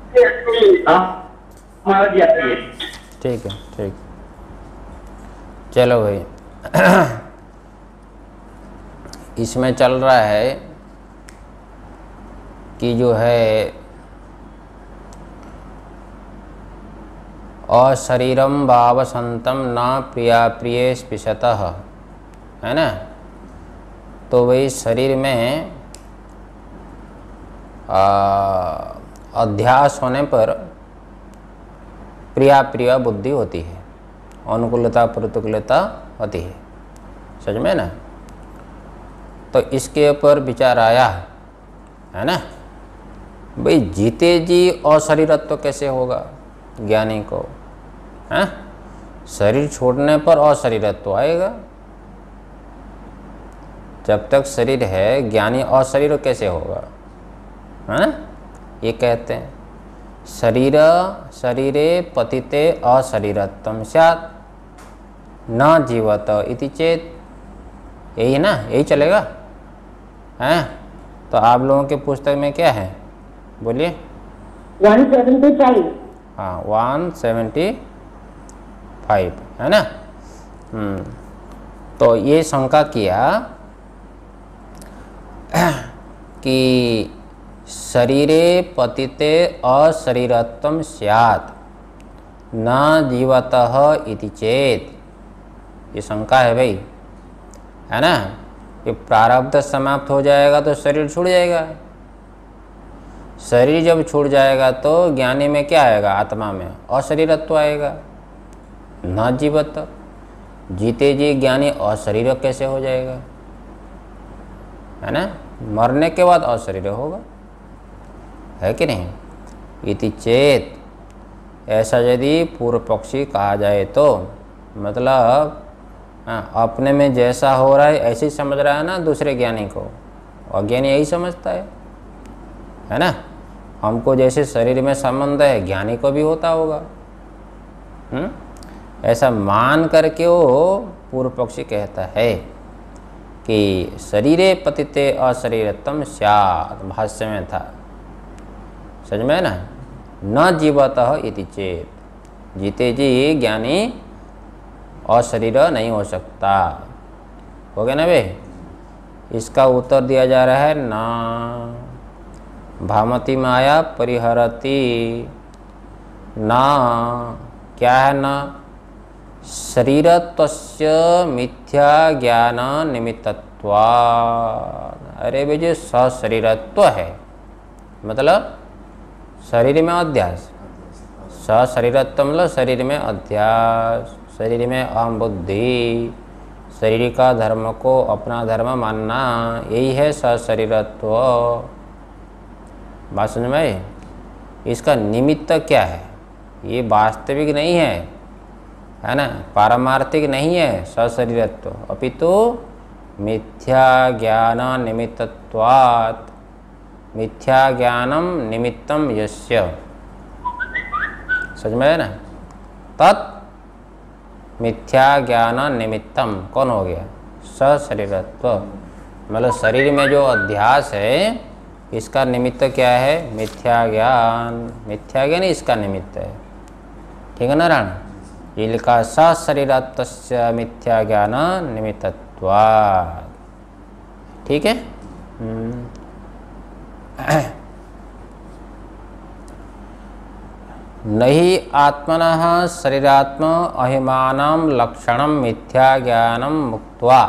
ठीक है, ठीक। चलो भाई, इसमें चल रहा है कि जो है अशरीरम वावसंतम न प्रिया प्रिय स्पृशतः, है ना। तो वही शरीर में अध्यास होने पर प्रिया प्रिया बुद्धि होती है, अनुकूलता प्रतिकूलता होती है, समझ में ना। तो इसके ऊपर विचार आया है ना, भाई जीते जी अशरीरत्व कैसे होगा ज्ञानी को, हैं? शरीर छोड़ने पर अशरीरत्व आएगा। जब तक शरीर है ज्ञानी अशरीर कैसे होगा, है ना। ये कहते हैं शरीर शरीरे पतिते अशरीरत्वं स्यात् न जीवत इति चेत, यही है ना, यही चलेगा, हैं। तो आप लोगों के पुस्तक में क्या है, बोलिए। 175। हाँ, 175 है ना। तो ये शंका किया कि शरीरे पतिते अशरीरत्वं स्यात् न जीवतः इति चेत, ये शंका है भाई, है ना। ये प्रारब्ध समाप्त हो जाएगा तो शरीर छूट जाएगा। शरीर जब छूट जाएगा तो ज्ञानी में क्या आएगा, आत्मा में अशरीरत्व आएगा। न जीवत, जीते जी ज्ञानी अशरीर कैसे हो जाएगा, है ना। मरने के बाद अशरीर होगा, है कि नहीं। इति चेत, ऐसा यदि पूर्व पक्षी कहा जाए तो मतलब अपने में जैसा हो रहा है ऐसे ही समझ रहा है ना दूसरे ज्ञानी को, अज्ञानी यही समझता है ना। हमको जैसे शरीर में संबंध है ज्ञानी को भी होता होगा, ऐसा मान करके वो पूर्व पक्षी कहता है कि शरीरे पतिते अशरीरत्वं स्यात्, भाष्य में था, समझ में ना। न जीवतः इति चेत, जीते जी ज्ञानी अशरीर नहीं हो सकता, हो गया ना बे। इसका उत्तर दिया जा रहा है ना, भामती माया परिहरती ना, क्या है ना, शरीरत्वस्य मिथ्या ज्ञान निमित्तत्वात्। अरे भाई जो सशरीरत्व है मतलब शरीर में अध्यास, सशरीरत्व मतलब शरीर में अध्यास, शरीर में अहम बुद्धि, शरीर का धर्म को अपना धर्म मानना, यही है सशरीरत्व। बात समझ में आई। इसका निमित्त क्या है, ये वास्तविक नहीं है ना, पारमार्थिक नहीं है सशरीरत्व, अपितु मिथ्या ज्ञान निमित्तत्वात्, मिथ्या ज्ञानम निमित्तम यस्य, समझ में है ना। तत् मिथ्या ज्ञान निमित्तम कौन हो गया, सशरीरत्व, मतलब शरीर में जो अध्यास है इसका निमित्त क्या है, मिथ्या ज्ञान। मिथ्या ज्ञान इसका निमित्त है, ठीक है ना राण। ये लिखा सशरीरत्वस्य मिथ्या ज्ञान निमित्तत्वात्, ठीक है। नहीं आत्मनः शरीरात्म अहिमानं लक्षणं मिथ्या ज्ञानं मुक्त्वा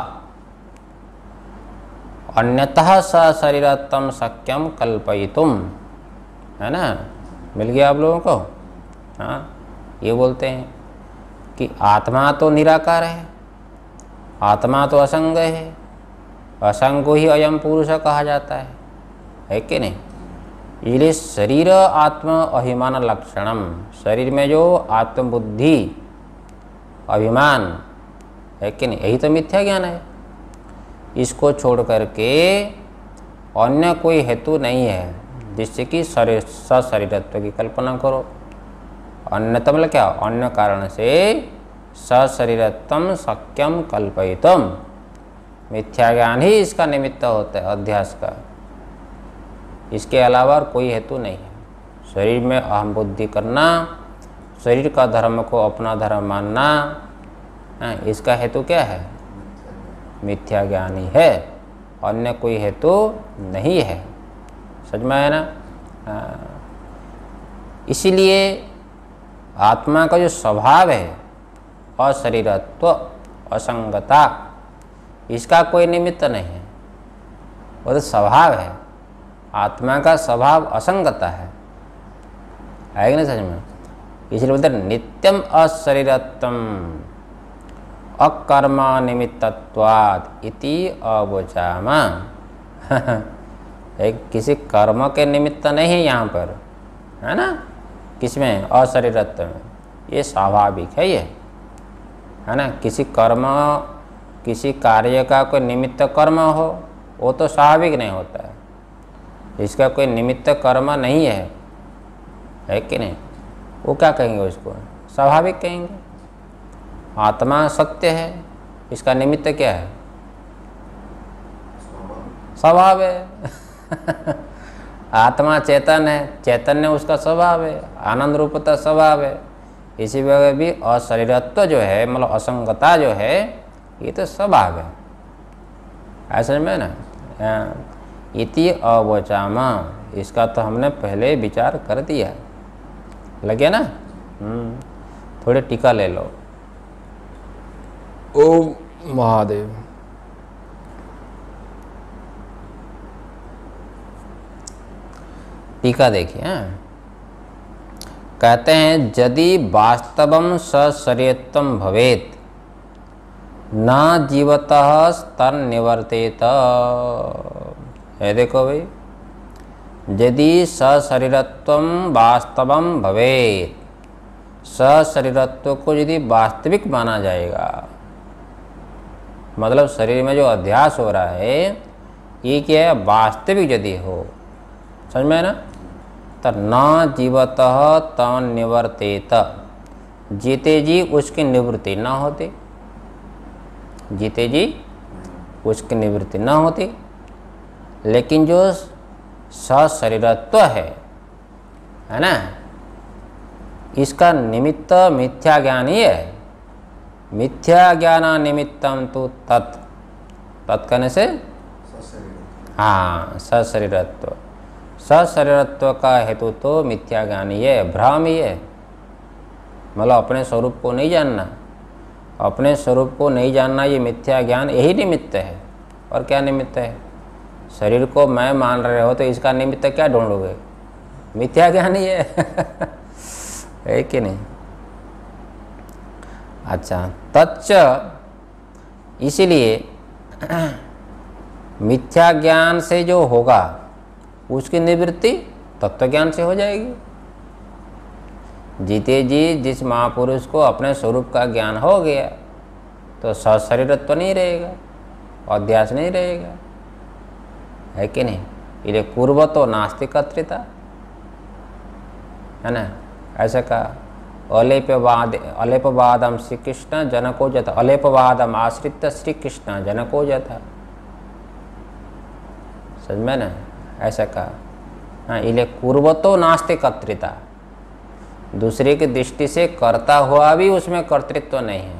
अन्यतः सशरीरत्वं शक्यं कल्पयितुम, है ना। मिल गया आप लोगों को। हाँ, ये बोलते हैं कि आत्मा तो निराकार है, आत्मा तो असंग है, असंग को ही अयम पुरुष कहा जाता है कि नहीं। इसलिए शरीर आत्म अभिमान लक्षणम, शरीर में जो आत्मबुद्धि अभिमान है कि नहीं, यही तो मिथ्या ज्ञान है। इसको छोड़ करके अन्य कोई हेतु नहीं है जिससे कि सशरीरत्व की कल्पना करो। अन्यतम मतलब क्या, अन्य कारण से सशरीरत्वम शक्यम कल्पयितुम, मिथ्या ज्ञान ही इसका निमित्त होता है अध्यास का, इसके अलावा और कोई हेतु नहीं है। शरीर में अहम बुद्धि करना, शरीर का धर्म को अपना धर्म मानना, इसका हेतु क्या है? मिथ्या ज्ञान ही है, अन्य कोई हेतु नहीं है। समझ में आया ना? इसीलिए आत्मा का जो स्वभाव है अशरीरत्व, असंगता, इसका कोई निमित्त नहीं है, वो तो स्वभाव है। आत्मा का स्वभाव असंगता है कि नहीं समझ में? इसलिए बोलते नित्यम अशरीरत्वम अकर्मा निमित्तत्वात् इति अवोचामा। एक किसी कर्म के निमित्त नहीं है यहाँ पर, है ना? किसमें? अशरीरत्व में। ये स्वाभाविक है, ये है ना? किसी कर्म, किसी कार्य का कोई निमित्त कर्म हो, वो तो स्वाभाविक नहीं होता है। इसका कोई निमित्त कर्म नहीं है कि नहीं? वो क्या कहेंगे? उसको स्वाभाविक कहेंगे। आत्मा सत्य है, इसका निमित्त क्या है? स्वभाव है। आत्मा चेतन है, चैतन्य उसका स्वभाव है, आनंद रूपता स्वभाव है। इसी वजह भी अशरीरत्व जो है, मतलब असंगता जो है, ये तो स्वभाव है। ऐसा में ना इति अवोचामा, इसका तो हमने पहले विचार कर दिया। लगे ना? थोड़ी टीका ले लो। ओम महादेव। टीका देखिए। कहते हैं यदि वास्तवम सशरीरत्वम भवेत न जीवतः तन्निवर्तेत। है देखो भाई, यदि सशरीरत्वम वास्तवम भवेत, सशरीरत्व को यदि वास्तविक माना जाएगा, मतलब शरीर में जो अध्यास हो रहा है ये क्या है? वास्तविक यदि हो, समझ में है ना? तो न जीवतः तन्निवर्तेत, जीते जी उसकी निवृत्ति न होती, जीते जी उसकी निवृत्ति न होती। लेकिन जो सशरीरत्व है ना, इसका निमित्त मिथ्या ज्ञान ही है। मिथ्या ज्ञान निमित्तम तो तत्, तत् कहने से हाँ, सशरीरत्व, सशरीरत्व का हेतु तो मिथ्या ज्ञान ही है, भ्रम ही है। मतलब अपने स्वरूप को नहीं जानना, अपने स्वरूप को नहीं जानना, ये मिथ्या ज्ञान यही निमित्त है। और क्या निमित्त है? शरीर को मैं मान रहे हो तो इसका निमित्त क्या ढूंढोगे? मिथ्या ज्ञान ही है कि नहीं? अच्छा, तच्च, इसीलिए मिथ्या ज्ञान से जो होगा उसकी निवृत्ति तत्व ज्ञान से हो जाएगी। जीते जी जिस महापुरुष को अपने स्वरूप का ज्ञान हो गया तो सशरीरत्व तो नहीं रहेगा, अध्यास नहीं रहेगा, है कि नहीं? ये पूर्व तो नास्तिकत्रिता है ना, ऐसा कहा। अलेपवादम श्री कृष्ण जनको जथ, अलेपवादम आश्रित श्री कृष्ण जनको जथा। समझ में ना, ऐसा कहा। हाँ, इले पूर्वतो नास्तिकत्रिता, दूसरे की दृष्टि से करता हुआ भी उसमें कर्तृत्व नहीं है।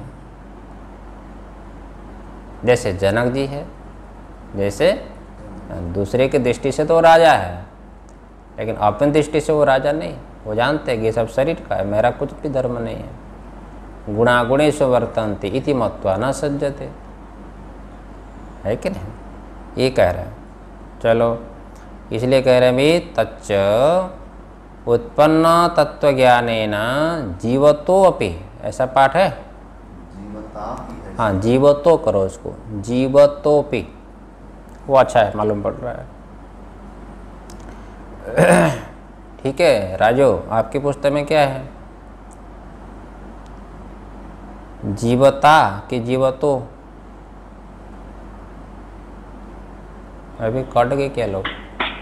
जैसे जनक जी है, जैसे दूसरे की दृष्टि से तो राजा है, लेकिन अपनी दृष्टि से वो राजा नहीं। वो जानते हैं कि ये सब शरीर का है, मेरा कुछ भी धर्म नहीं है। गुणागुणेषु वर्तन्ते इति मत्वा न सज्जते, है कि नहीं? ये कह रहे हैं। चलो, इसलिए कह रहे हैं भी तच्च उत्पन्न तत्वज्ञानेन जीवतो अपि, ऐसा पाठ है? हाँ, जीवतो करो उसको, जीवतोपि, वो अच्छा है, मालूम पड़ रहा है। ठीक है राजू, आपकी पुस्तक में क्या है? जीवता कि जीवतो? अभी कट गए क्या लोग?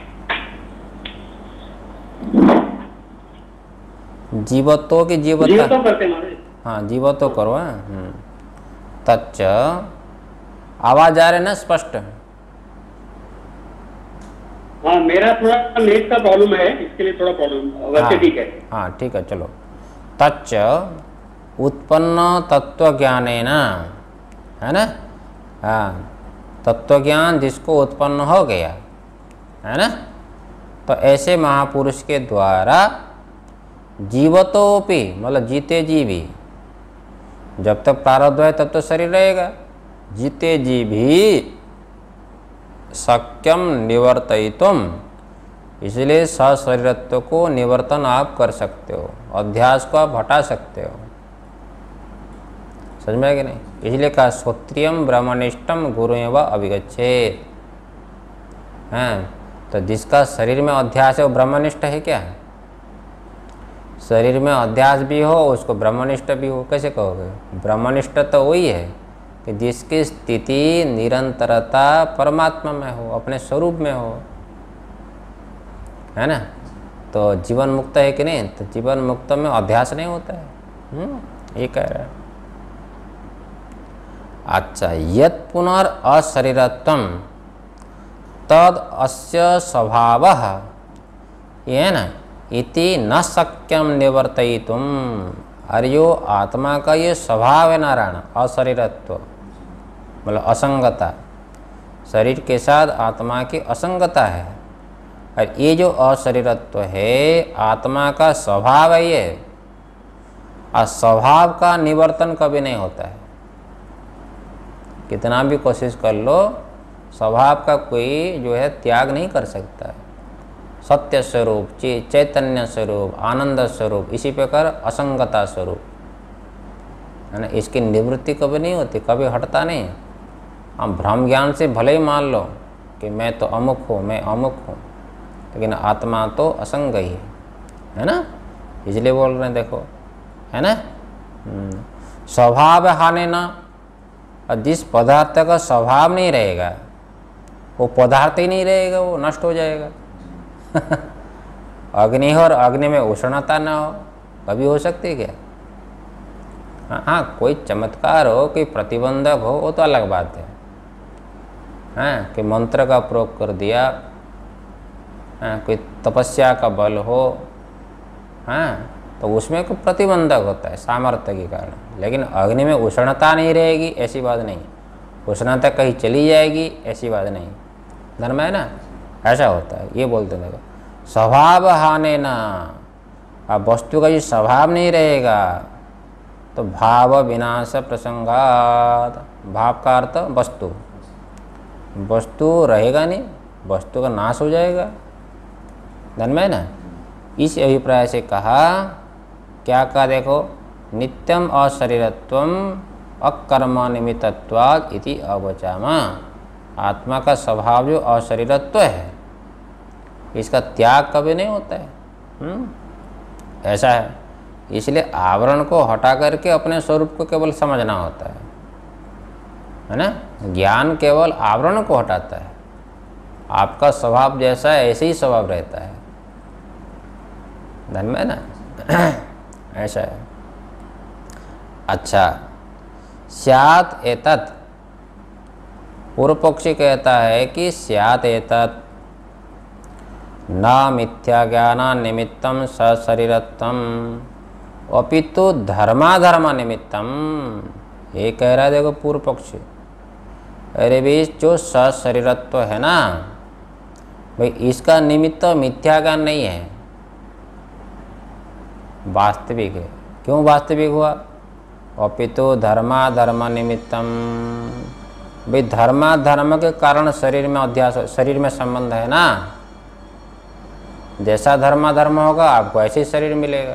जीवतो कि जीवता? जीवतो करते मारे। हाँ, जीवतो करो। हाँ, तच्च, आवाज आ रही ना स्पष्ट? हाँ, मेरा थोड़ा नेट का प्रॉब्लम है, इसके लिए थोड़ा प्रॉब्लम, वैसे ठीक है। हाँ ठीक है, चलो। तच्च उत्पन्न तत्व ज्ञानेन, है ना। हाँ, तत्व ज्ञान जिसको उत्पन्न हो गया, है ना, तो ऐसे महापुरुष के द्वारा जीवतोपि, मतलब जीते जी भी, जब तक प्रारब्ध है तब तो शरीर रहेगा, जीते जी भी शक्यम निवर्तयितुम, इसलिए सशरीरत्व को निवर्तन आप कर सकते हो, अध्यास को आप हटा सकते हो। समझ में आया कि नहीं? इसलिए कहा श्रोत्रियम ब्रह्मनिष्ठम गुरु एव अभिगच्छेत। हैं, तो जिसका शरीर में अध्यास है वो ब्रह्मनिष्ठ है क्या? शरीर में अध्यास भी हो उसको ब्रह्मनिष्ठ भी हो, कैसे कहोगे? ब्रह्मनिष्ठ तो वही है कि जिसकी स्थिति निरंतरता परमात्मा में हो, अपने स्वरूप में हो, है ना। तो जीवन मुक्त है कि नहीं? तो जीवन मुक्त में अध्यास नहीं होता है। ये कह रहा है। अच्छा, यत् पुनर् अशरीरत्वम तद अस्य स्वभावः, ये है ना, इति न शक्यम निवर्तयितुम। अर्यो आत्मा का ये स्वभाव है नारायण, अशरीरत्व मतलब असंगता, शरीर के साथ आत्मा की असंगता है। और ये जो अशरीरत्व है आत्मा का स्वभाव है ये, और स्वभाव का निवर्तन कभी नहीं होता है। कितना भी कोशिश कर लो, स्वभाव का कोई जो है त्याग नहीं कर सकता है। सत्य स्वरूप, चैतन्य स्वरूप, आनंद स्वरूप, इसी प्रकार असंगता स्वरूप, है ना, इसकी निवृत्ति कभी नहीं होती, कभी हटता नहीं। हम भ्रम ज्ञान से भले ही मान लो कि मैं तो अमुक हूँ, मैं अमुक हूँ, लेकिन आत्मा तो असंग ही है ना। इसलिए बोल रहे हैं, देखो, है ना, स्वभाव हानि ना। और जिस पदार्थ का स्वभाव नहीं रहेगा वो पदार्थ ही नहीं रहेगा, वो नष्ट हो जाएगा। अग्नि हो और अग्नि में उष्णता ना हो, कभी हो सकती है क्या? हाँ, कोई चमत्कार हो, कोई प्रतिबंधक हो, वो तो अलग बात है। हाँ, कि मंत्र का प्रयोग कर दिया, हाँ, कोई तपस्या का बल हो, हाँ, तो उसमें कोई प्रतिबंधक होता है सामर्थ्य के कारण। लेकिन अग्नि में उष्णता नहीं रहेगी ऐसी बात नहीं, उष्णता कहीं चली जाएगी ऐसी बात नहीं। धर्म है ना, ऐसा होता है। ये बोलते देखो, स्वभाव हानि ना। अब वस्तु का ये स्वभाव नहीं रहेगा तो भाव विनाश प्रसंगात, भाव का अर्थ वस्तु, वस्तु रहेगा नहीं, वस्तु का नाश हो जाएगा। धर्म है ना। इस अभिप्राय से कहा, क्या कहा देखो, नित्यम अशरीरत्वम अकर्म निमित्तत्वात् इति अवचामा। आत्मा का स्वभाव जो अशरीरत्व है इसका त्याग कभी नहीं होता है। ऐसा है। इसलिए आवरण को हटा करके अपने स्वरूप को केवल समझना होता है ना। ज्ञान केवल आवरण को हटाता है। आपका स्वभाव जैसा है ऐसे ही स्वभाव रहता है। धन में ना ऐसा है। अच्छा, स्यात् एतत्, पूर्व पक्षी कहता है कि स्यात् एतत् न मिथ्या ज्ञान निमित्तम सशरीरत्वम अपितु धर्माधर्म निमित्तम। ये कह रहा है देखो पूर्व पक्षी, अरे भी जो सशरीरत्व है ना भाई, इसका निमित्त मिथ्या ज्ञान नहीं है, वास्तविक है। क्यों वास्तविक हुआ? अपितु धर्माधर्म निमित्तम, भाई धर्माधर्म के कारण शरीर में अध्यास, शरीर में संबंध है ना। जैसा धर्माधर्म होगा आपको ऐसे ही शरीर मिलेगा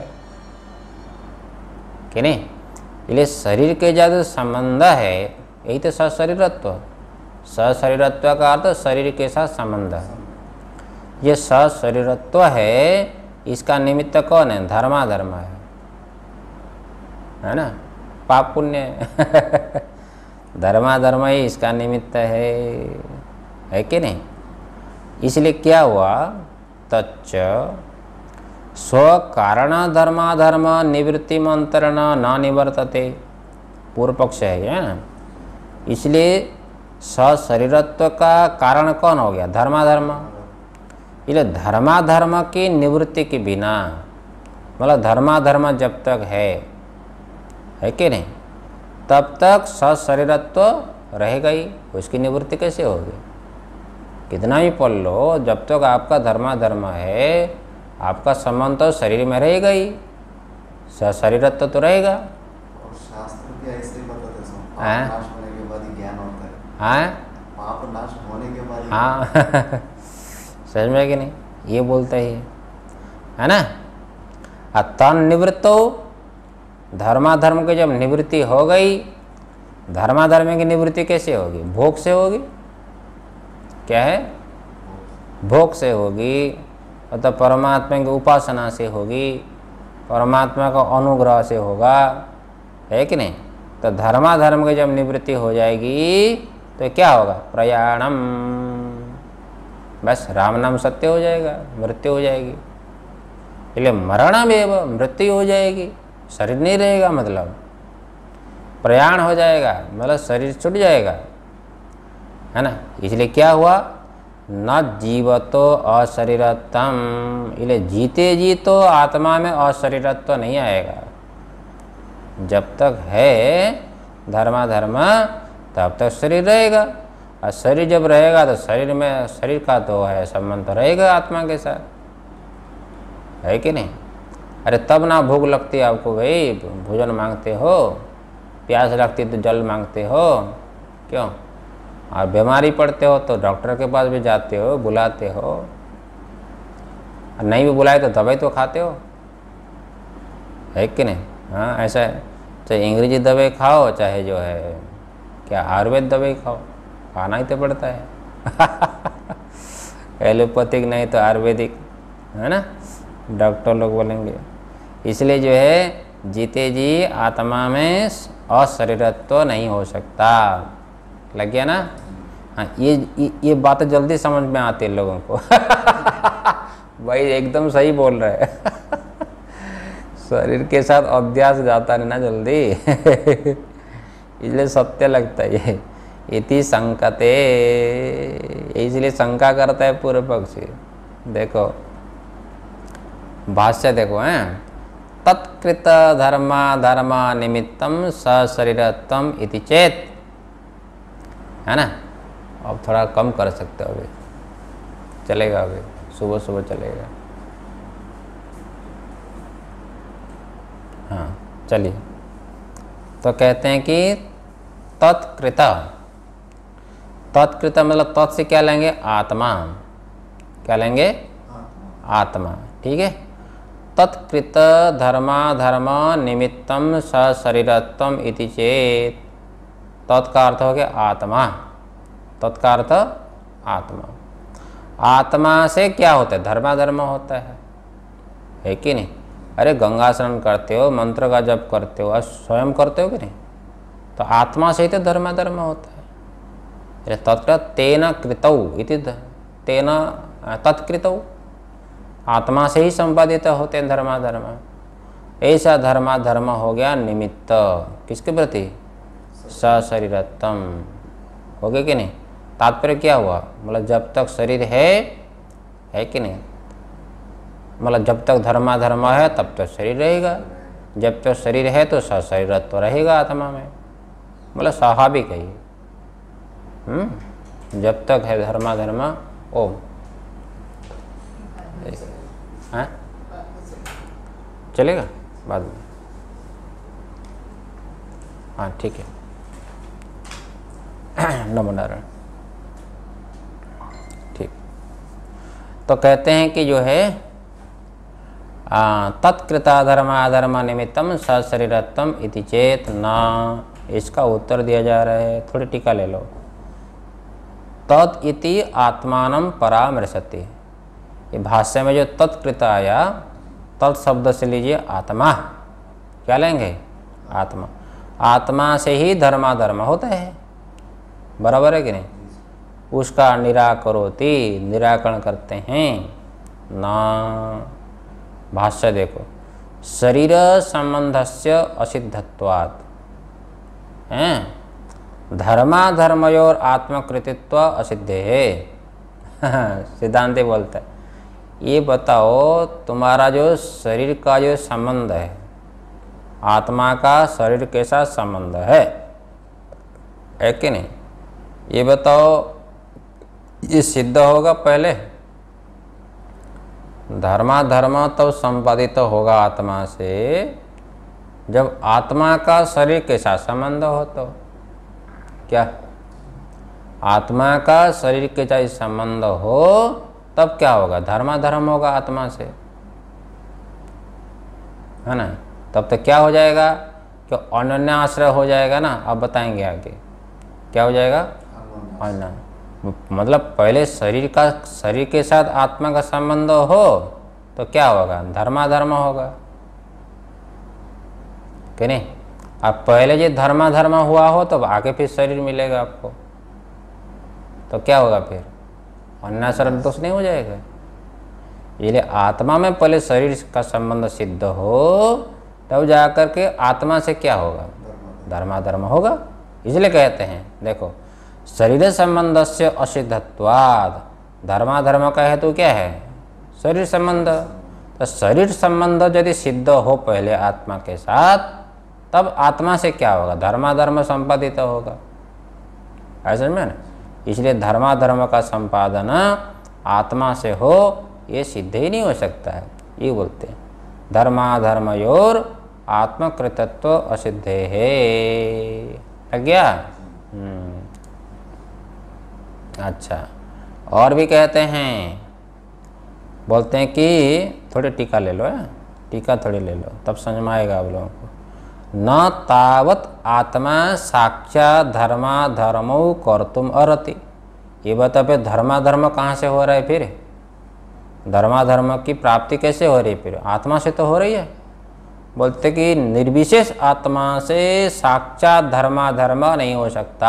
कि नहीं। इसलिए शरीर के ज्यादा संबंध है, यही तो सशरीरत्व। सशरीरत्व का अर्थ शरीर के साथ संबंध है। ये सशरीरत्व है, इसका निमित्त कौन है? धर्माधर्म है ना, पाप पुण्य धर्माधर्म ही इसका निमित्त है कि नहीं। इसलिए क्या हुआ, तच्च स्वकारण धर्माधर्म निवृत्ति मंत्रण न निवर्तते। पूर्व पक्ष है ना। इसलिए सशरीरत्व का कारण कौन हो गया? धर्माधर्म। इसलिए धर्माधर्म की निवृत्ति के बिना, मतलब धर्माधर्म जब तक है कि नहीं, तब तक सशरीरत्व रहेगा ही, उसकी निवृत्ति कैसे होगी? कितना भी पढ़ लो, जब तक आपका धर्माधर्म है, आपका संबंध तो शरीर में रहेगा ही, सशरीरत्व तो रहेगा। और शास्त्र के ऐसे ही बताते हैं, पाप हाँ? नाश होने के बाद ही ज्ञान होता है। हाँ पाप नाश होने के बाद ही हाँ समझ में कि नहीं, ये बोलता है ना। तन निवृत्तो, धर्माधर्म की जब निवृत्ति हो गई, धर्माधर्म की निवृत्ति कैसे होगी? भोग से होगी। क्या है? भोग से होगी, अतः परमात्मा की उपासना से होगी, परमात्मा का अनुग्रह से होगा, है कि नहीं। तो धर्माधर्म की जब निवृत्ति हो जाएगी तो क्या होगा? प्रयाणम, बस राम नाम सत्य हो जाएगा, मृत्यु हो जाएगी। इसलिए मरणमेव, मृत्यु हो जाएगी, शरीर नहीं रहेगा, मतलब प्रयाण हो जाएगा, मतलब शरीर छूट जाएगा, है ना। इसलिए क्या हुआ? न जीवतो अशरीरत्वम, इसलिए जीते जी तो आत्मा में अशरीरत्व नहीं आएगा। जब तक है धर्माधर्म तब तक शरीर रहेगा, और शरीर जब रहेगा तो शरीर में, शरीर का तो है संबंध तो रहेगा आत्मा के साथ, है कि नहीं। अरे तब ना भूख लगती है आपको, भाई भोजन मांगते हो, प्यास लगती तो जल मांगते हो, क्यों? और बीमारी पड़ते हो तो डॉक्टर के पास भी जाते हो, बुलाते हो, और नहीं भी बुलाए तो दवाई तो खाते हो, है कि नहीं। हाँ ऐसा है, चाहे अंग्रेजी दवाई खाओ, चाहे जो है क्या आयुर्वेद दवाई खाओ, खाना ही तो पड़ता है एलोपैथिक नहीं तो आयुर्वेदिक, है ना, डॉक्टर लोग बोलेंगे। इसलिए जो है जीते जी आत्मा में अशरीरत्व नहीं हो सकता। लग गया ना। हाँ ये बातें जल्दी समझ में आती है लोगों को भाई एकदम सही बोल रहे हैं शरीर के साथ अभ्यास जाता नहीं ना जल्दी इसलिए सत्य लगता है ये। इति संकते, इसलिए शंका करता है पूर्व पक्षी। देखो भाष्य देखो हैं, तत्कृत धर्मा निमित्तम सशरीरत्वम इति चेत, है ना। अब थोड़ा कम कर सकते हो, अभी चलेगा, अभी सुबह सुबह चलेगा। हाँ चलिए, तो कहते हैं कि तत्कृत, तत्कृत मतलब तत् से क्या लेंगे? आत्मा। क्या लेंगे? आत्मा। ठीक है। तत्कृत धर्म निमित्तम सशरीरत्वम इति चेत, तत्का अर्थ हो गया आत्मा, तत्का अर्थ आत्मा। आत्मा से क्या होता है? धर्माधर्म होता है कि नहीं। अरे गंगा स्नान करते हो, मंत्र का जप करते हो, स्वयं करते हो कि नहीं, तो आत्मा से ही तो धर्माधर्म होता है। तत्कृत तेन कृतौ इति, तेन तत्कृतौ, आत्मा से ही संपादित होते हैं धर्माधर्म। ऐसा धर्माधर्म हो गया निमित्त, किसके प्रति? सशरीरत्वम। हो गया कि नहीं। तात्पर्य क्या हुआ? मतलब जब तक शरीर है कि नहीं, मतलब जब तक धर्माधर्म है तब तक शरीर रहेगा, जब तक शरीर है तो सशरीरत्व रहेगा आत्मा में, मतलब स्वाभाविक है ये। जब तक है धर्माधर्म। ओम हाँ चलेगा बाद में। हाँ ठीक है नमो नारायण। ठीक, तो कहते हैं कि जो है तत्कृता धर्माधर्म निमित्तम सशरीरत्वम इति चेत न, इसका उत्तर दिया जा रहा है, थोड़ी टीका ले लो। तत् इति आत्मानं परामर्शति, ये भाष्य में जो तत्कृत आया, तत् शब्द से लीजिए आत्मा, क्या लेंगे? आत्मा। आत्मा से ही धर्माधर्म होता है, बराबर है कि नहीं। उसका निराकरोति, निराकरण करते हैं ना। भाष्य देखो, शरीर संबंधस्य असिद्धत्वात्, हैं धर्माधर्मयोर आत्मकृतित्व असिद्धे है सिद्धांत बोलता है ये बताओ तुम्हारा जो शरीर का जो संबंध है, आत्मा का शरीर के साथ संबंध है कि नहीं, ये बताओ ये सिद्ध होगा पहले? धर्माधर्म तो संपादित होगा आत्मा से जब आत्मा का शरीर के साथ संबंध हो। तो क्या आत्मा का शरीर के साथ संबंध हो तब क्या होगा? धर्माधर्म होगा आत्मा से, है ना? तब तो क्या हो जाएगा कि अनन्य आश्रय हो जाएगा ना। अब बताएंगे आगे क्या हो जाएगा। अनन्य मतलब पहले शरीर के साथ आत्मा का संबंध हो तो क्या होगा? धर्माधर्म होगा कि नहीं? अब पहले जो धर्माधर्म हुआ हो तो आगे फिर शरीर मिलेगा आपको, तो क्या होगा फिर? अन्नाश्रम दोष नहीं हो जाएगा। इसलिए आत्मा में पहले शरीर का संबंध सिद्ध हो तब जाकर के आत्मा से क्या होगा? धर्माधर्म होगा। इसलिए कहते हैं देखो, शरीर संबंध से असिद्धत्वाद, धर्माधर्म का हेतु क्या है? शरीर संबंध। तो शरीर संबंध यदि सिद्ध हो पहले आत्मा के साथ तब आत्मा से क्या होगा? धर्माधर्म संपादित होगा। ऐसा में ना, इसलिए धर्माधर्म का संपादन आत्मा से हो ये सिद्ध ही नहीं हो सकता है। ये बोलते हैं धर्माधर्मयोर आत्मकृतत्व असिद्ध है। लग गया? अच्छा, और भी कहते हैं, बोलते हैं कि थोड़ी टीका ले लो, है टीका थोड़ी ले लो तब समझ में आएगा आप लोगों को। न तावत आत्मा साक्षात धर्माधर्मो कर्तुम अर्हति। ये बता पे धर्माधर्म कहाँ से हो रहा है? फिर धर्माधर्म की प्राप्ति कैसे हो रही है? फिर आत्मा से तो हो रही है। बोलते कि निर्विशेष आत्मा से साक्षात धर्माधर्म नहीं हो सकता।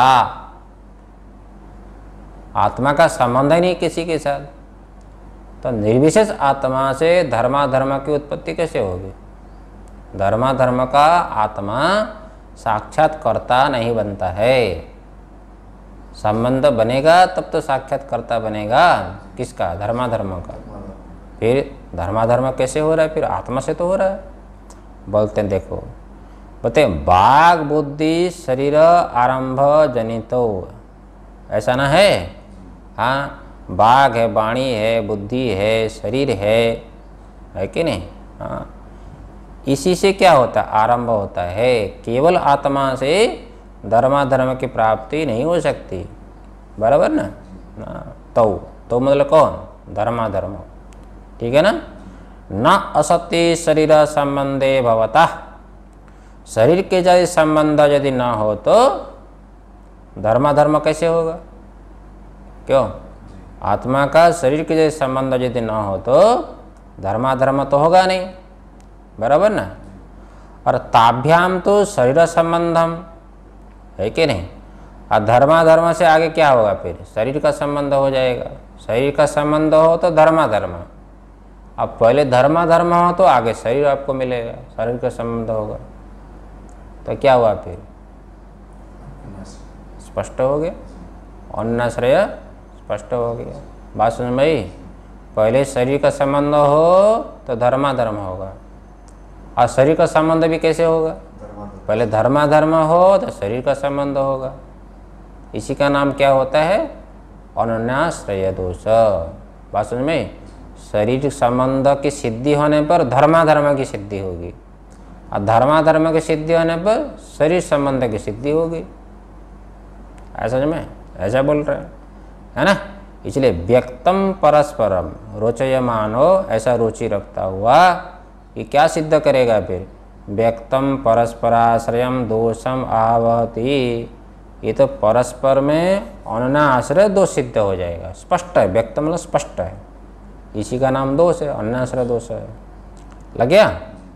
आत्मा का संबंध ही नहीं किसी के साथ, तो निर्विशेष आत्मा से धर्माधर्म की उत्पत्ति कैसे होगी? धर्माधर्म का आत्मा साक्षात्कर्ता नहीं बनता है। संबंध बनेगा तब तो साक्षात्कर्ता बनेगा। किसका? धर्माधर्म का। फिर धर्माधर्म कैसे हो रहा है? फिर आत्मा से तो हो रहा है। बोलते हैं देखो, बोलते हैं बाघ बुद्धि शरीर आरंभ जनितो, ऐसा ना है? हाँ, बाघ है, वाणी है, बुद्धि है, शरीर है कि नहीं? हाँ, इसी से क्या होता है? आरंभ होता है। केवल आत्मा से धर्माधर्म की प्राप्ति नहीं हो सकती, बराबर ना? तो मतलब कौन? धर्माधर्म, ठीक है ना? न असत्य शरीर संबंधे भवतः, शरीर के जैसे संबंध यदि ना हो तो धर्माधर्म कैसे होगा? क्यों? आत्मा का शरीर के जैसे संबंध यदि ना हो तो धर्माधर्म तो होगा नहीं, बराबर ना? और ताभ्याम तो शरीर संबंधम है कि नहीं? और धर्माधर्म से आगे क्या होगा? फिर शरीर का संबंध हो जाएगा। शरीर का संबंध हो तो धर्माधर्म, अब पहले धर्माधर्म हो तो आगे शरीर आपको मिलेगा, शरीर का संबंध होगा तो क्या हुआ? फिर स्पष्ट हो गया, अन्नाश्रय स्पष्ट हो गया। बात समझ में आई? पहले शरीर का संबंध हो तो धर्माधर्म होगा, और शरीर का संबंध भी कैसे होगा? पहले धर्माधर्म हो तो शरीर का संबंध होगा। इसी का नाम क्या होता है? अनन्याश्रय दोष। बात समझ में? शरीर संबंध की सिद्धि होने पर धर्माधर्म की सिद्धि होगी, और धर्माधर्म की सिद्धि होने पर शरीर संबंध की सिद्धि होगी। ऐसा समझ में? ऐसा बोल रहे है ना? इसलिए व्यक्तम परस्परम रोचयमानो, ऐसा रुचि रखता हुआ ये क्या सिद्ध करेगा? फिर व्यक्तम परस्पराश्रयम दोषम आवहति, ये तो परस्पर में अनन्य आश्रय दोष सिद्ध हो जाएगा। स्पष्ट है, व्यक्त मतलब स्पष्ट है, इसी का नाम दोष है, अनन्य आश्रय दोष है। लग गया?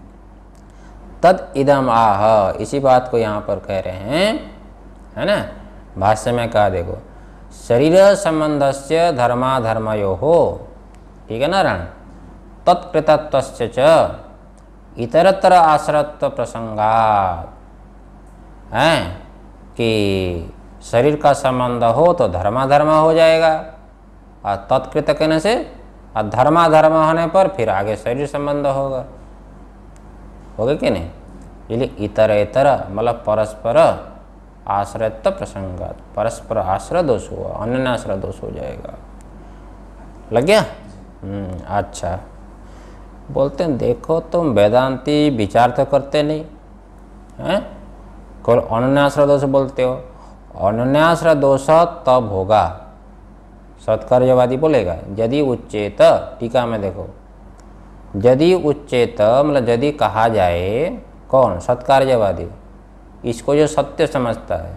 तद इदम आह, इसी बात को यहाँ पर कह रहे हैं, है ना? भाष्य में कहा देखो, शरीर संबंधस्य धर्माधर्मयो हो, ठीक है ना रण? तत्कृतत्वस्य च इतरत्र आश्रत्व प्रसंगात, हैं कि शरीर का संबंध हो तो धर्माधर्म हो जाएगा, और तत्कृत कहने से और धर्माधर्म होने पर फिर आगे शरीर संबंध होगा कि नहीं। इसलिए इतर इतर मतलब परस्पर आश्रयत्व प्रसंगात, परस्पर आश्रय दोष हुआ, अन्य आश्रय दोष हो जाएगा। लग गया? अच्छा, बोलते हैं देखो तुम वेदांती विचार तो करते नहीं हैं, केवल अनन्याश्रय दोष बोलते हो। अनन्याश्रय दोष तब होगा, सत्कार्यवादी बोलेगा यदि उच्चेत, टीका में देखो, यदि उच्चेत मतलब यदि कहा जाए, कौन? सत्कार्यवादी, इसको जो सत्य समझता है,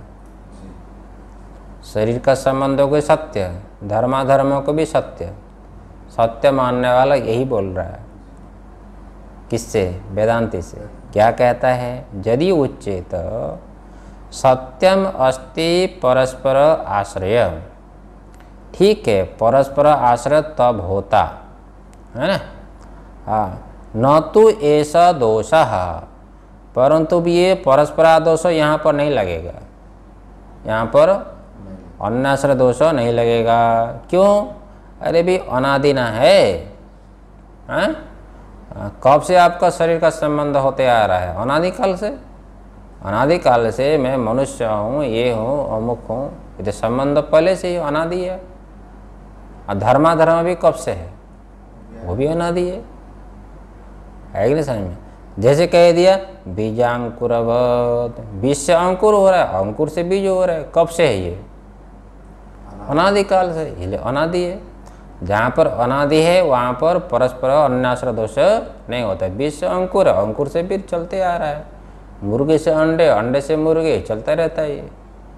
शरीर का संबंधों को सत्य है, धर्माधर्मों को भी सत्य, सत्य मानने वाला यही बोल रहा है। किससे? वेदांति से। क्या कहता है? यदि उच्चेत सत्यम अस्ति परस्पर आश्रय, ठीक है, परस्पर आश्रय तब होता है ना, हाँ, न तो ऐसा दोष, परंतु भी ये परस्पर दोष यहाँ पर नहीं लगेगा, यहाँ पर अन्याश्रय दोष नहीं लगेगा। क्यों? अरे भी अनादि ना है, हैं? कब से आपका शरीर का संबंध होते आ रहा है? अनादिकाल से। अनादिकाल से मैं मनुष्य हूँ, ये हूँ, अमुक हूँ, ये तो संबंध पहले से ही अनादि है। और धर्माधर्म भी कब से है? वो भी अनादि है कि नहीं समझ में? जैसे कह दिया बीजांकुरवत, बीज से अंकुर हो रहा है, अंकुर से बीज हो रहा है, कब से है ये? अनादिकाल से, इसलिए अनादि है। जहाँ पर अनादि है वहाँ पर परस्पर अन्याश्रय दोष नहीं होता है। बीज से अंकुर, अंकुर से बीज चलते आ रहा है, मुर्गे से अंडे, अंडे से मुर्गे, चलता रहता है ये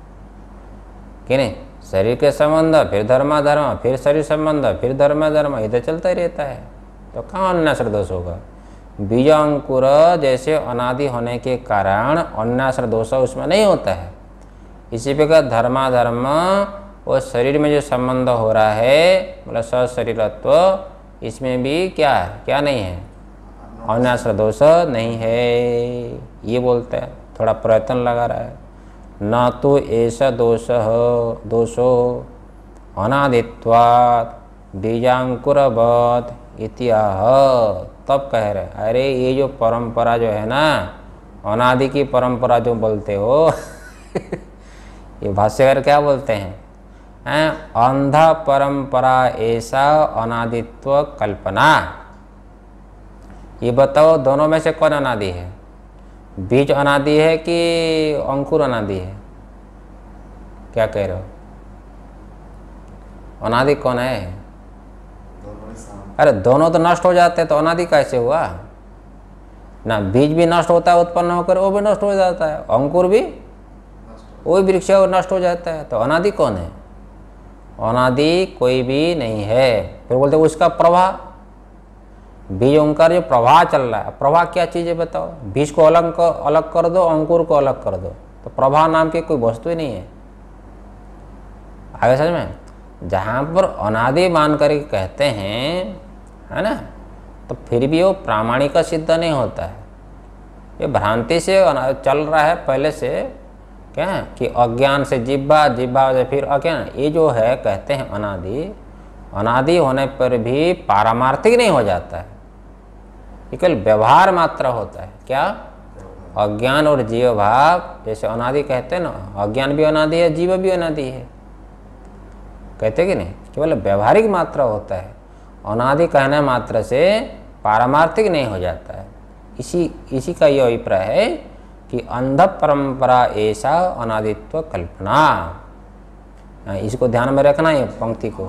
कि नहीं। शरीर के संबंध, फिर धर्माधर्म, फिर शरीर संबंध, फिर धर्माधर्म, इधर चलता ही रहता है, तो कहाँ अन्याश्रय दोष होगा? बीज अंकुर जैसे अनादि होने के कारण अन्याश्रय दोष उसमें नहीं होता है। इसी प्रकार धर्माधर्म और शरीर में जो संबंध हो रहा है, मतलब सशरीरत्व, इसमें भी क्या है? क्या नहीं है? अन्याश्रय दोष नहीं है, ये बोलते हैं। थोड़ा प्रयत्न लगा रहा है। न तो ऐसा दोषो अनादित्वात् बीजांकुरवत् इत्याह, तब कह रहे अरे ये जो परंपरा जो है ना, अनादि की परंपरा जो बोलते हो ये भाष्यकार क्या बोलते हैं? अंधा परंपरा ऐसा अनादित्व कल्पना। ये बताओ दोनों में से कौन अनादि है? बीज अनादि है कि अंकुर अनादि है? क्या कह रहे हो? अनादि कौन है? अरे दोनों तो नष्ट हो जाते हैं, तो अनादि कैसे हुआ ना? बीज भी नष्ट होता है उत्पन्न होकर, वो भी नष्ट हो जाता है, अंकुर भी, वो वृक्ष नष्ट हो जाता है, तो अनादि कौन है? अनादि कोई भी नहीं है। फिर बोलते उसका प्रवाह, बीज ओंकार जो प्रवाह चल रहा है, प्रवाह क्या चीज़ है बताओ? बीज को अलग कर दो, अंकुर को अलग कर दो, तो प्रवाह नाम की कोई वस्तु ही नहीं है। आगे समझ में? जहाँ पर अनादि मान कर कहते हैं, है ना, तो फिर भी वो प्रामाणिक सिद्ध नहीं होता है। ये भ्रांति से चल रहा है पहले से, क्या है कि अज्ञान से जिह्वा, जिह्वा से फिर अज्ञान, ये जो है कहते हैं अनादि। अनादि होने पर भी पारमार्थिक नहीं हो जाता है, ये केवल व्यवहार मात्र होता है। क्या? अज्ञान और जीव भाव, जैसे अनादि कहते हैं ना, अज्ञान भी अनादि है, जीव भी अनादि है, कहते कि नहीं? केवल व्यवहारिक मात्र होता है। अनादि कहने मात्र से पारमार्थिक नहीं हो जाता है। इसी का ये अभिप्राय है कि अंध परंपरा ऐसा अनादित्व कल्पना। इसको ध्यान में रखना है पंक्ति को।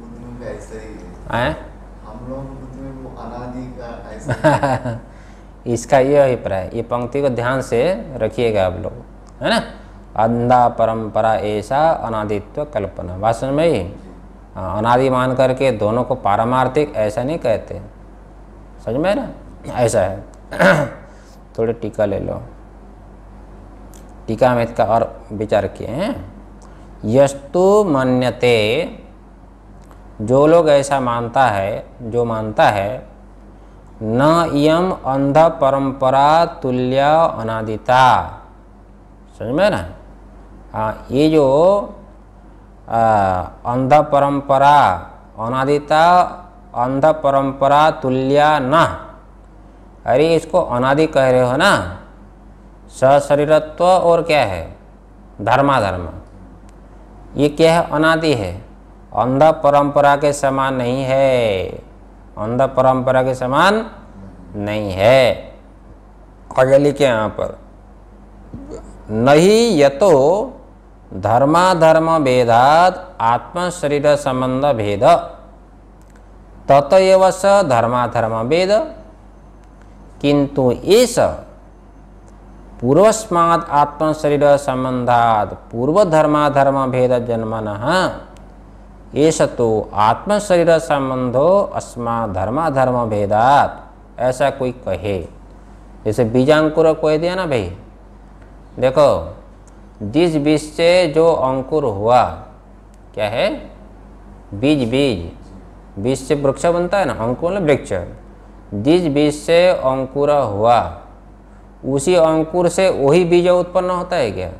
इसका ये अभिप्राय, ये पंक्ति को ध्यान से रखिएगा आप लोग, है ना। अंधा परंपरा ऐसा अनादित्व कल्पना, बात समझ में ही। अनादि मान करके दोनों को पारमार्थिक ऐसा नहीं कहते, समझ में ना, ऐसा है। थोड़ी टीका ले लो, टीका में इसका और विचार किए हैं। यस्तु मन्यते, जो लोग ऐसा मानता है, जो मानता है, न इयम अंध परंपरा तुल्य अनादिता, समझ में ना। ये जो अंध परंपरा अनादिता अंध परंपरा तुल्या न। अरे इसको अनादि कह रहे हो ना, सशरीरत्व और क्या है धर्माधर्म, ये क्या है अनादि है, अंध परंपरा के समान नहीं है, अंध परंपरा के समान नहीं है। आगे लिखे यहाँ पर नहीं यतो धर्माधर्म भेदात आत्म शरीर संबंध भेद ततएव स धर्माधर्म भेद किंतु एष पूर्वस्मात् आत्म शरीर संबंधात पूर्व धर्माधर्म भेद जन्मनः एष तो आत्म शरीर संबंधो अस्मात् धर्माधर्म भेदात। ऐसा कोई कहे, जैसे बीजांकुर कह दिया ना भाई, देखो जिस बीज से जो अंकुर हुआ, क्या है बीज, बीज से वृक्ष बनता है ना, अंकुर मतलब वृक्ष। जिस बीज से अंकुर हुआ उसी अंकुर से वही बीज उत्पन्न होता है क्या?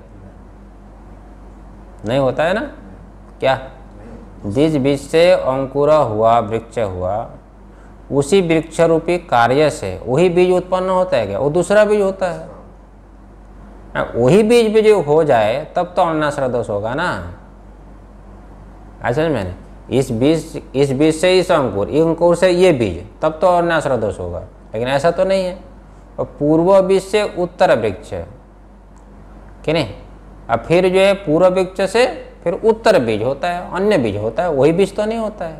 नहीं होता है ना। क्या जिस बीज से अंकुर हुआ वृक्ष हुआ उसी वृक्ष रूपी कार्य से वही बीज उत्पन्न होता है क्या? वो दूसरा बीज होता है। वही बीज भी जो हो जाए तब तो अन्नाश्रय दोष होगा ना। ऐसा मैंने इस बीज से इस अंकुर से ये बीज, तब तो अन्नाश्रय दोष होगा, लेकिन ऐसा तो नहीं है। और पूर्व बीज से उत्तर वृक्ष, कि नहीं, अब फिर जो है पूर्व वृक्ष से फिर उत्तर बीज होता है, अन्य बीज होता है, वही बीज तो नहीं होता है।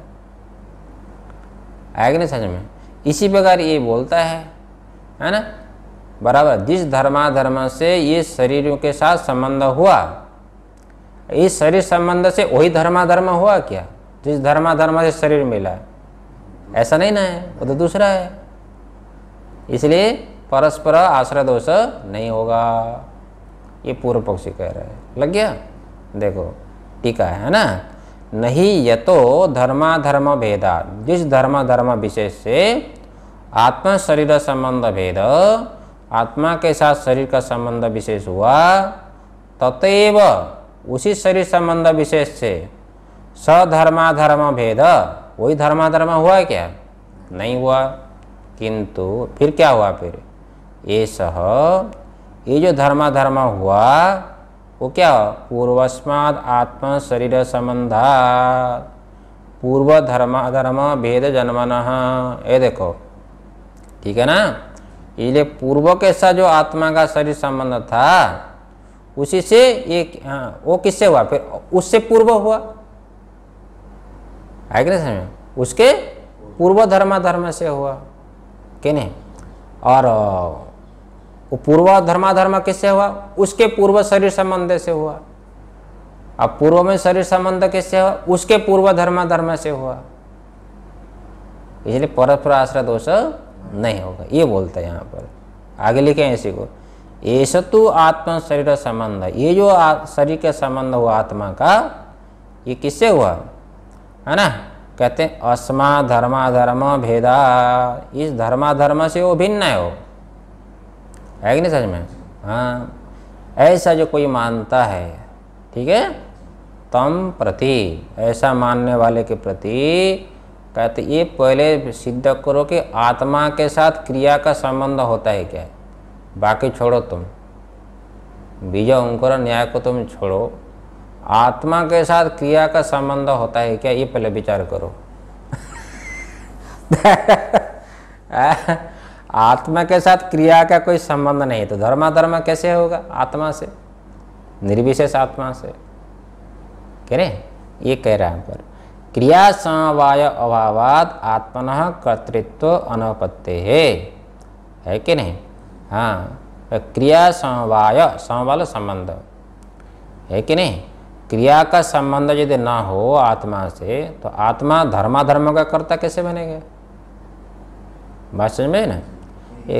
आएगा नहीं समझ में? इसी प्रकार ये बोलता है ना, बराबर। जिस धर्माधर्म से ये शरीरों के साथ संबंध हुआ, इस शरीर संबंध से वही धर्माधर्म हुआ क्या? जिस धर्माधर्म से शरीर मिला, ऐसा नहीं ना है, वो तो दूसरा है। इसलिए परस्पर आश्रय दोष नहीं होगा, ये पूर्व पक्षी कह रहा है। लग गया? देखो टीका है ना, नहीं यतो धर्माधर्म भेदा, जिस धर्माधर्म विशेष से आत्मा शरीर संबंध भेद, आत्मा के साथ शरीर का संबंध विशेष हुआ, ततएव उसी शरीर संबंध विशेष से सधर्माधर्म भेद, वही धर्माधर्म हुआ क्या? नहीं हुआ। किंतु फिर क्या हुआ? फिर ये जो धर्माधर्म हुआ वो क्या? पूर्वस्माद आत्मा शरीर संबंधात पूर्व धर्माधर्म भेद जन्मनः। ये देखो ठीक है ना, इसलिए पूर्व के साथ जो आत्मा का शरीर संबंध था उसी से ये वो किससे हुआ? फिर उससे पूर्व हुआ है कि नहीं समझ? उसके पूर्व धर्माधर्म से हुआ कि नहीं? और वो पूर्व धर्माधर्म किससे हुआ? उसके पूर्व शरीर संबंध से हुआ। अब पूर्व में शरीर संबंध किससे हुआ? उसके पूर्व धर्माधर्म से हुआ। इसलिए परस्पर आश्रय दोष नहीं होगा, ये बोलता है यहाँ पर। आगे लिखे हैं इसी को, एषतु आत्मा शरीर संबंध, ये जो शरीर के संबंध हुआ आत्मा का, ये किससे हुआ है ना? कहते हैं अस्मा धर्माधर्म भेदा, इस धर्माधर्म से वो भिन्न है, वो है कि नहीं समझ में? हाँ, ऐसा जो कोई मानता है, ठीक है, तम प्रति, ऐसा मानने वाले के प्रति कहते ये पहले सिद्ध करो कि आत्मा के साथ क्रिया का संबंध होता है क्या? बाकी छोड़ो, तुम बीज अंकुर न्याय को तुम छोड़ो, आत्मा के साथ क्रिया का संबंध होता है क्या? ये पहले विचार करो। आत्मा के साथ क्रिया का कोई संबंध नहीं, तो धर्माधर्म कैसे होगा आत्मा से, निर्विशेष आत्मा से? कह रहे ये कह रहा है पर क्रिया समवाय अभावात आत्मनः कर्तृत्व अनपत्ते है कि नहीं? हाँ, क्रिया समवाय संबंध है कि नहीं? क्रिया का संबंध यदि ना हो आत्मा से तो आत्मा धर्माधर्म का कर्ता कैसे बनेगा? बात समझ में ना? एक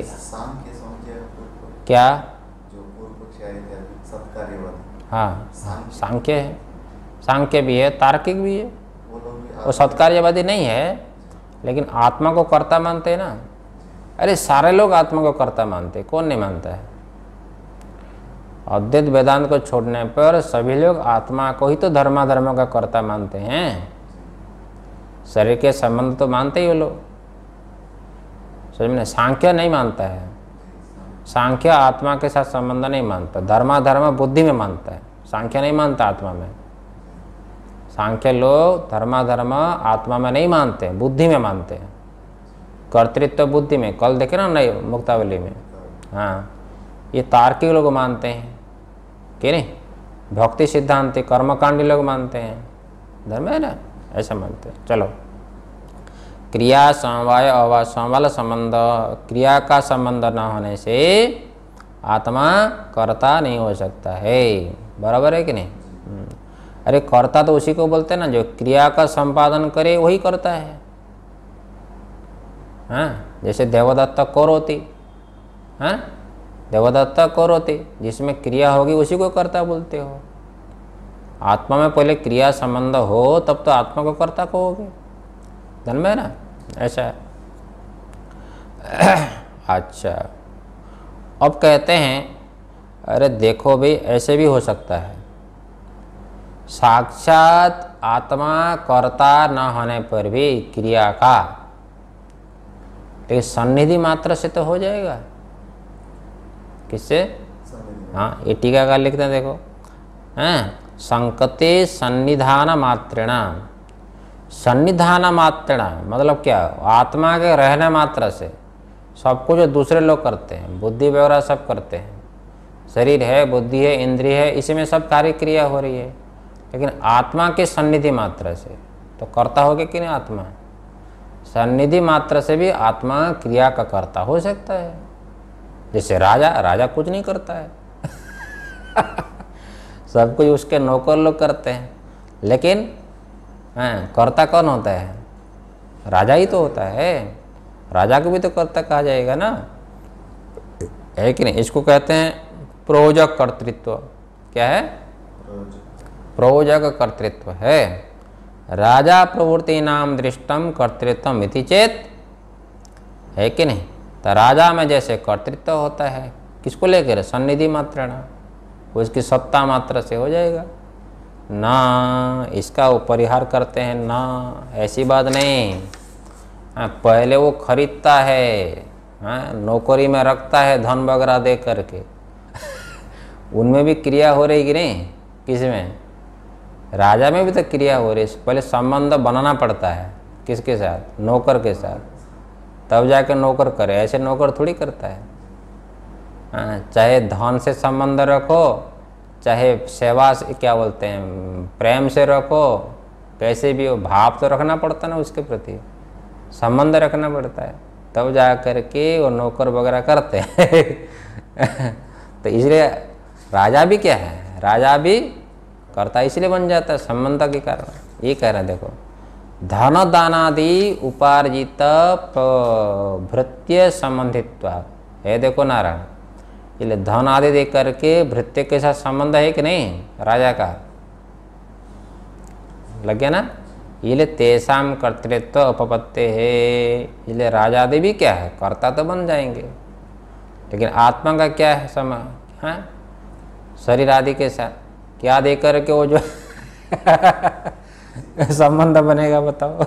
क्या जो पूर्व पक्ष आए थे सत्कार्यवादी, हाँ, सांख्य है, सांख्य भी है, तार्किक भी है। वो लोग भी वो सत्कार्यवादी नहीं है, लेकिन आत्मा को कर्ता मानते हैं ना। अरे सारे लोग आत्मा को कर्ता मानते, कौन नहीं मानता है? अद्वैत वेदांत को छोड़ने पर सभी लोग आत्मा को ही तो धर्माधर्म का कर्ता मानते हैं। शरीर के संबंध तो मानते ही वो लोग, समझ में। सांख्य नहीं मानता है, सांख्य आत्मा के साथ संबंध नहीं मानता, धर्माधर्म बुद्धि में मानता है, सांख्य नहीं मानता आत्मा में। सांख्य लोग धर्माधर्म आत्मा में नहीं मानते, बुद्धि में मानते हैं, कर्तृत्व बुद्धि में। कल देखे ना नई मुक्तावली में, हाँ, ये तार्किक लोग मानते हैं कि नहीं, भक्ति सिद्धांति कर्मकांडी लोग मानते हैं, धर्म है ना, ऐसा मानते हैं। चलो, क्रिया समवाय अवाल संबंध, क्रिया का संबंध न होने से आत्मा कर्ता नहीं हो सकता है, बराबर है कि नहीं। अरे कर्ता तो उसी को बोलते हैं ना, जो क्रिया का संपादन करे वही करता है। हाँ, जैसे देवदत्त करोति, हाँ, देवदत्त करोति, जिसमें क्रिया होगी उसी को कर्ता बोलते हो। आत्मा में पहले क्रिया संबंध हो तब तो आत्मा को कर्ता कहोगे, धन में ना, ऐसा है। अच्छा, अब कहते हैं अरे देखो भाई, ऐसे भी हो सकता है, साक्षात आत्मा कर्ता न होने पर भी क्रिया का, लेकिन सन्निधि मात्र से तो हो जाएगा। किससे? हाँ, ये टीका का लिखते हैं, देखो, हैं, संकते सन्निधान मात्रेणा, सन्निधान मात्रेणा मतलब क्या, आत्मा के रहने मात्र से सब कुछ जो दूसरे लोग करते हैं, बुद्धि वगैरह सब करते हैं, शरीर है, बुद्धि है, इंद्रिय है, इसी में सब कार्य क्रिया हो रही है, लेकिन आत्मा के सन्निधि मात्र से तो कर्ता होगा कि नहीं आत्मा। सन्निधि मात्र से भी आत्मा क्रिया का कर्ता हो सकता है। जैसे राजा, राजा कुछ नहीं करता है सब कुछ उसके नौकर लोग करते हैं, लेकिन कर्ता कौन होता है? राजा ही तो होता है। राजा को भी तो कर्ता कहा जाएगा ना, है कि नहीं। इसको कहते हैं प्रयोजक कर्तृत्व। क्या है? प्रयोजक कर्तृत्व है। राजा प्रवृत्ति नाम दृष्टम कर्तृत्व इति चेत, है कि नहीं। तो राजा में जैसे कर्तृत्व होता है, किसको लेकर? सन्निधि मात्र ना, उसकी सत्ता मात्र से हो जाएगा ना। इसका वो परिहार करते हैं ना, ऐसी बात नहीं। पहले वो खरीदता है, नौकरी में रखता है धन वगैरह दे करके उनमें भी क्रिया हो रही कि नहीं? किसमें? राजा में भी तो क्रिया हो रही है। पहले संबंध बनाना पड़ता है, किसके साथ? नौकर के साथ, तब जाके नौकर करे। ऐसे नौकर थोड़ी करता है। चाहे धन से संबंध रखो, चाहे सेवा से, क्या बोलते हैं, प्रेम से रखो, कैसे भी हो, भाव तो रखना पड़ता ना उसके प्रति, संबंध रखना पड़ता है, तब जा करके वो नौकर वगैरह करते हैं तो इसलिए राजा भी क्या है? राजा भी करता इसलिए बन जाता है संबंध के कारण। ये कह रहे हैं, देखो, धन दानादि उपार्जित भृत्य संबंधित्व है। देखो नारायण, इसलिए धन आदि दे करके भृत्य के साथ संबंध है कि नहीं राजा का? लग गया ना। इसलिए तेसाम कर्तृत्व उपपत्ति है। इसलिए राजा आदि भी क्या है? कर्ता तो बन जाएंगे, लेकिन आत्मा का क्या है समय? हाँ, शरीर आदि के साथ क्या दे करके वो जो संबंध बनेगा बताओ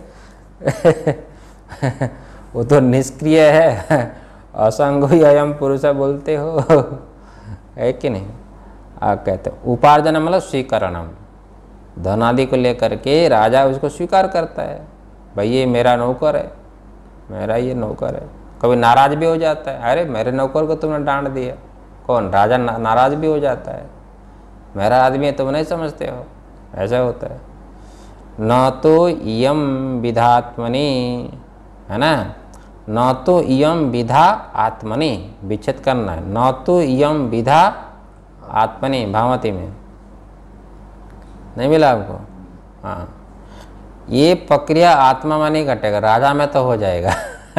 वो तो निष्क्रिय है। असंगो अयम पुरुष बोलते हो, है कि नहीं। आप कहते उपार्जन मतलब स्वीकरणम, धन आदि को लेकर के राजा उसको स्वीकार करता है, भाई ये मेरा नौकर है, मेरा ये नौकर है। कभी नाराज भी हो जाता है, अरे मेरे नौकर को तुमने डांट दिया। कौन? राजा नाराज भी हो जाता है, मेरा आदमी है, तुम नहीं समझते हो, ऐसा होता है। न तो इयम विधात्मनि, है ना, न तो इयम विधा आत्मनि, विच्छेद करना है। न तो इयम विधा आत्मनि, भावती में नहीं मिला आपको? हाँ, ये प्रक्रिया आत्मा में नहीं घटेगा, राजा में तो हो जाएगा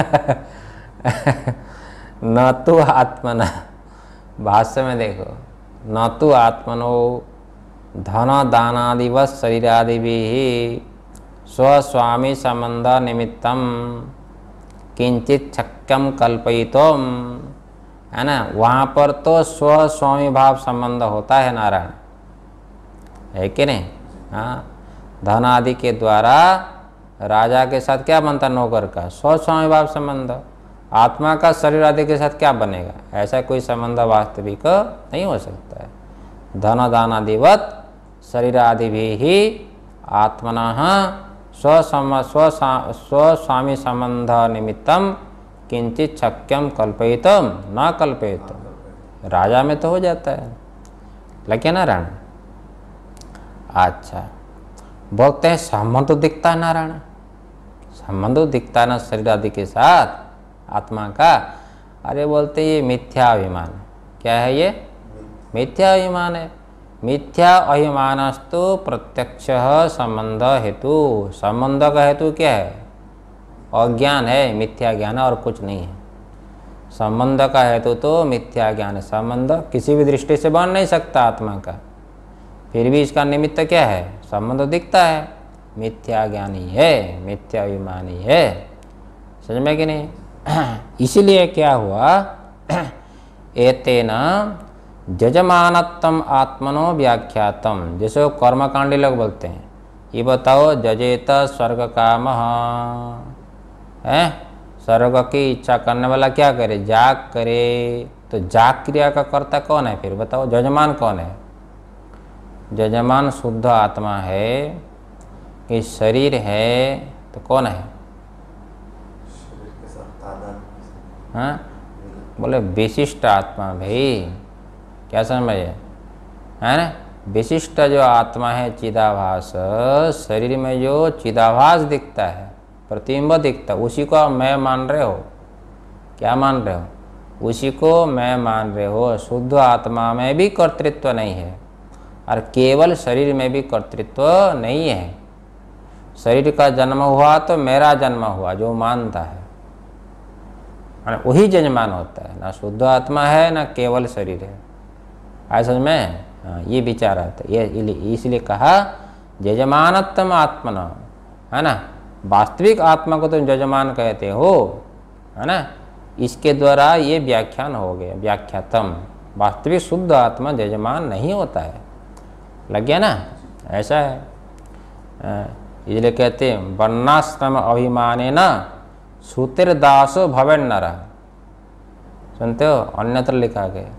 न तो आत्मना, भाष्य में देखो, न तो आत्मनो धन दानादिवत् शरीरादि भी स्वस्वामी संबंध निमित्तम किंचित शक्यम कल्पयितुम, है ना। वहाँ पर तो स्वस्वामी भाव संबंध होता है नारायण, है कि नहीं। हाँ, धन आदि के द्वारा राजा के साथ क्या बनता नौकर का? स्वस्वामी भाव संबंध। आत्मा का शरीर आदि के साथ क्या बनेगा? ऐसा कोई संबंध वास्तविक नहीं हो सकता है। धन दान आदिवत शरीर आदि भी ही आत्मनः स्वस्वामी संबंध निमित्तम किंचित शक्यम कल्पयितुम न कल्पयितुम। राजा में तो हो जाता है, लगे नारायण। अच्छा, बोलते हैं संबंध तो दिखता है नारायण, संबंध तो दिखता है ना शरीर आदि के साथ आत्मा का। अरे बोलते ये मिथ्याभिमान। क्या है ये? मिथ्याभिमान है। मिथ्या अभिमानस्तु प्रत्यक्ष संबंध हेतु। संबंध का हेतु क्या है? अज्ञान है, मिथ्या ज्ञान और कुछ नहीं है। संबंध का हेतु तो मिथ्या ज्ञान है। संबंध किसी भी दृष्टि से बन नहीं सकता आत्मा का, फिर भी इसका निमित्त क्या है? संबंध दिखता है। मिथ्या ज्ञानी है, मिथ्या अभिमानी है। समझ में कि नहीं? इसीलिए क्या हुआ? एतेन जजमानत्तम आत्मनो व्याख्यातम। जैसे वो कर्मकांडी लोग बोलते हैं, ये बताओ जजेत स्वर्ग काम है, स्वर्ग की इच्छा करने वाला क्या करे? जाग करे। तो जाग क्रिया का कर्ता कौन है? फिर बताओ जजमान कौन है? जजमान शुद्ध आत्मा है। ये शरीर है तो कौन है? शरीर के साथ तादाद। हाँ, बोले विशिष्ट आत्मा भाई। क्या समझ है ना? विशिष्ट जो आत्मा है चिदाभास, शरीर में जो चिदाभास दिखता है, प्रतिबिंब दिखता है, उसी को मैं मान रहे हो। क्या मान रहे हो? उसी को मैं मान रहे हो। शुद्ध आत्मा में भी कर्तृत्व नहीं है और केवल शरीर में भी कर्तृत्व नहीं है। शरीर का जन्म हुआ तो मेरा जन्म हुआ, जो मानता है वही जजमान होता है। ना शुद्ध आत्मा है ना केवल शरीर है। आज समझ में? हाँ, ये विचार आता है। ये इसलिए कहा जजमानत्तम आत्मना, है ना। वास्तविक आत्मा को तुम जजमान कहते हो, है ना। इसके द्वारा ये व्याख्यान हो गया, व्याख्यातम। वास्तविक शुद्ध आत्मा जजमान नहीं होता है। लग गया ना? ऐसा है। इसलिए कहते हैं वर्णाश्रम अभिमाने न श्रुतिर्दासो भवेन नरः। सुनते हो? अन्यत्र लिखा गया